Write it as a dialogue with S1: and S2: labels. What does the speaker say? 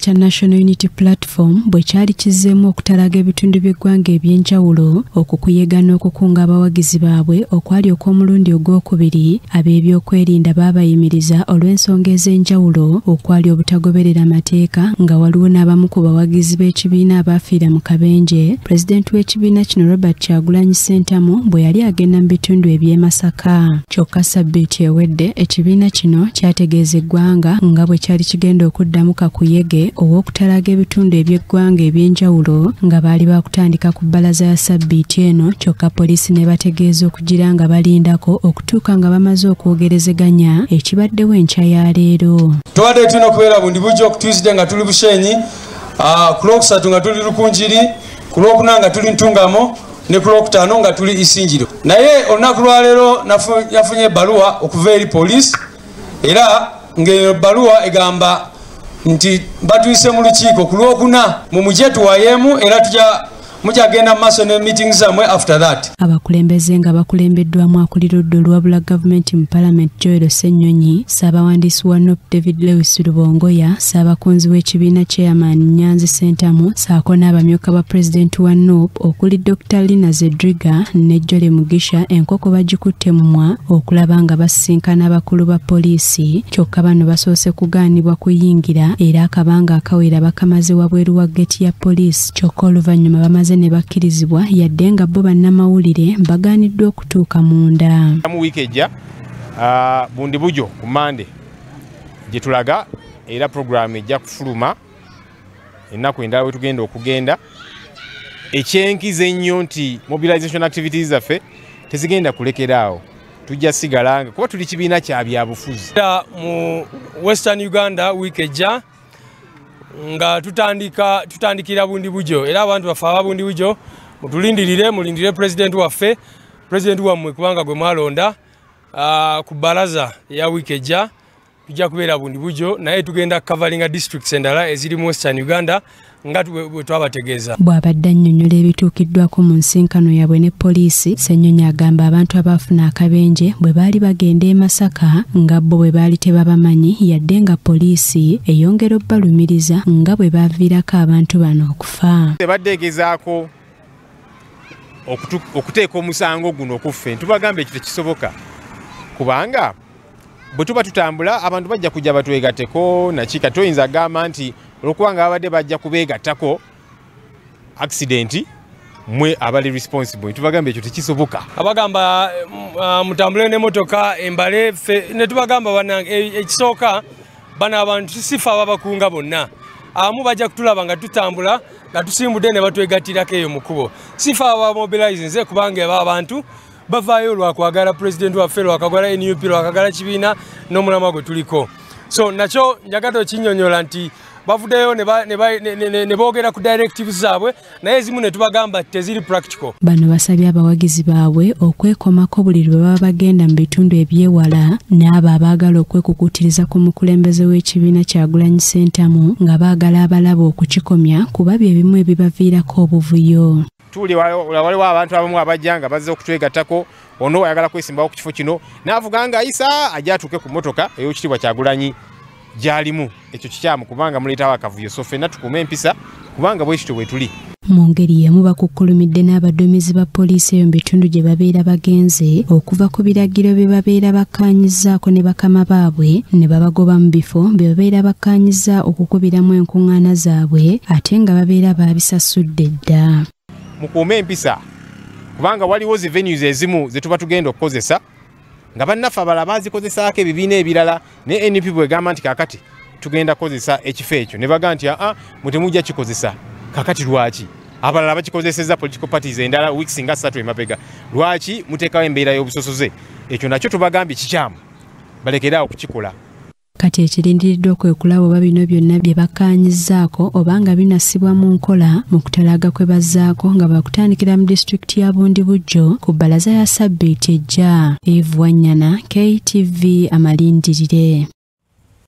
S1: kya National Unity Platform bwe kyali kizzeemu okutalaga ebitundu by'eggwanga eby'enjawulo okukuyega n'okukunga abawagizi baabwe okwali okw'omulundi ogwokubiri ab'ebyokwerinda baabayimiriza olw'ensonga ez'enjawulo okwali obutagoberera amateeka nga waliwo n'abamu ku bawagizi b'ekibiina abaafiira mu kabenje. Pulezidenti w'ekibiina kino Robert Kyagulanyi Ssentamu bwe yali agenda mu bitundu eby'e Masaka. Kyokka ssabbiiti ewedde ekibiina kino kyategeeza eggwanga nga bwe kyali kigenda okuddamu kakuyege ow'okutalaga ebitundu eby'eggwanga eby'enjawulo nga baali baakutandika ku bbalaza ya ssabbiiti eno, kyokka poliisi ne bategeeza okugira nga balindako okutuuka nga bamaze okwogerezeganya ekibaddewo enkya ya leero.
S2: Tubadde tulina okubeera bundi bujjo ku Tuesday nga tuli Bushenyi, ku Lwokusatu nga tuli Lukunjiri, ku Lwokuna nga tuli Ntungamo ne ku Lwokutaano nga tuli Isinjiro. Naye olunaku lwa leero yafunye ebbaluwa okuva eri poliisi era ng'eyo bbaluwa egamba nti batuyise mu lukiiko ku Lwokuna mumuje tuwayeemu era mujagenda mu maaso ne meetings zammwe after that.
S1: Abakulembeze nga bakulembeddwamu akulira oludda olwabula gavumenti mu Parliament Joel Ssenyonyi, Ssaabawandiisi wa NUP David Lewis Rubongoya, Ssaabakunzi w'ekibiina Chairman Nyanzi Ssentamu ssaako n'abamyuka ba Pulezidenti wa NUP okuli Dr. Lina Zedriga ne Jole Mugisha enkoko bagikutte mumwa okulaba nga basisinkana abakulu ba poliisi, kyokka bano basoose kugaanibwa kuyingira era akabanga akawera bakamaze wabweru wa geeti ya poliisi, kyokka oluvannyuma bamaze ne bakkirizibwa yadde nga bo bannamawulire bagaaniddwa okutuuka munda.
S3: Mu wiiki ejja bundi bujo ku Mande gye tulaga era puroguramu ejja kufuluma ennaku endala we tugenda okugenda, ekyenkiza ennyo nti mobilization activities zaffe tezigenda kulekeraawo, tujja sigalanga kuba tuli kibiina kya byabufuzi.
S2: Mu Western Uganda wiiki ejja nga tutandikira bundi bujo era abantu bafe aba bundi bujo mulindire president waffe, president wammwe kubanga gwe mwalonda ku bbalaza ya wiiki ejja tujja kubeera bundi bujo, naye tugenda covering districts endala eziri mu Western Uganda nga bwe twabategeeza.
S1: Bw'abadde annyonnyola ebituukiddwako mu nsinkano yabwe ne poliisi, Ssenyonyi agamba abantu abaafuna akabenje bwe baali bagenda e Masaka nga bo bwe baali tebabamanyi yadde nga poliisi eyongera obbalumiriza nga bwe baaviirako abantu bano okufa.
S3: Tebaddeegezaako okuteeka omusango guno okuffe, ntubagamba ekyo tekisoboka kubanga bwe tuba tutambula abantu bajja kujja batwegatteko nakika, toyinza agamba nti olwokubanga babadde bajja kubeegattako accident mwe abali responsible, tubagamba ekyo tekisoboka.
S2: Abagamba mutambule n'emmotoka embale ne tubagamba banange ekisooka bano abantu sifa ababakunga bonna abamu bajja kutulaba nga tutambula nga tusimbudde ne batwegattirako eyo mu kkubo, sifa abamobilize nze kubanga aba abantu bavaayo lwakwagala president waffe, lwakagala NUP, lwakagala kibiina n'omulama gwe tuliko. So nakyo njagala okinnyonnyola nti bavuddeyo ne boogera ku directives zaabwe naye ezimu ne tubagamba teziri practical.
S1: Bano basabye abawagizi baabwe okwekomako buli lwe baba bagenda mu bitundu ebyewala n'abo abaagala okwekukutiriza ku mukulembeze w'ekibiina Kyagulanyi Ssentamu nga baagala abalaba okukikomya kuba bye bimu ebibaviirako obuvuyo.
S3: Waliwo abantu abamu abajja nga bazze okutwegattako, ono ayagala kwesimbawo ku kifo kino n'avuga nga ayisa ajja atuuke ku mmotoka ey'ekitiibwa Kyagulanyi gy'alimu. Ekyo kikyamu kubanga muleetawo akavuyo, so ffenna tukuume empisa kubanga bwe kityo bwe tuli.
S1: Mu ngeri y'emu bakukkulumidde n'abaduumizi ba poliisi eyo mu bitundu gye babeera bagenze okuva ku biragiro bye babeera bakkaanyizzaako ne bakama baabwe ne babagoba mu bifo bye babeera bakkaanyizza okukubiramu enkuŋŋaana zaabwe ate nga babeera baabisasudde dda.
S3: Mukuume empisa kubanga waliwo zi venues ezimu ze tuba tugenda okukozesa nga bannaffe abalala baazikozesaako ebibiina ebirala ne NUP bwegamba nti kaakati tugenda kukozesa ekifo ekyo ne baga nti mutemujja kikozesa. Kaakati lwaki abalala bakikozesezza political parties endala weeks nga 3 emabega, lwaki muteekawo embeera y'obusosoze? Ekyo nakyo tubagambye kikyamu, balekeraawo okukikola.
S1: Kati ekirindiriddwa okwekulaba oba bino byonna bye bakkaanyizzaako oba nga binassibwa mu nkola mu kutalaga kwe bazzaako nga bakutandikira mu disitulikiti ya Bundi Bujjo ku bbalaza ya ssabbiiti ejja. Eve Wanyana, KTV Amalindirire.